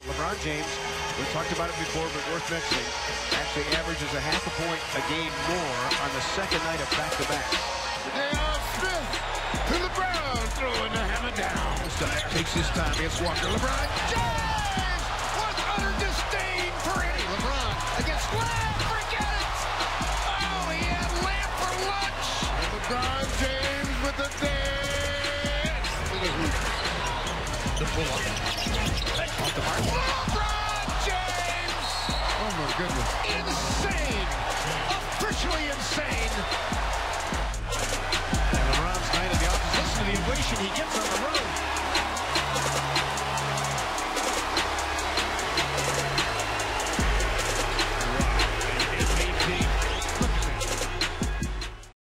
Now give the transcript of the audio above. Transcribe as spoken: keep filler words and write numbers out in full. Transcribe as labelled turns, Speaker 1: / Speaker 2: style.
Speaker 1: LeBron James, we talked about it before, but worth mentioning, actually averages a half a point a game more on the second night of back-to-backs.
Speaker 2: Smith to LeBron, throwing the hammer down.
Speaker 1: Takes his time against Walker. LeBron
Speaker 2: James with utter disdain for Eddie. LeBron against Lamb, forget it. Oh, he had Lamb for lunch. And LeBron James with the dance. Look at who. The pull-up. Off the mark. LeBron James.
Speaker 1: Oh, my goodness.
Speaker 2: Insane. Officially insane.
Speaker 1: And LeBron's night in the office. Listen to the ovation he gets on the road.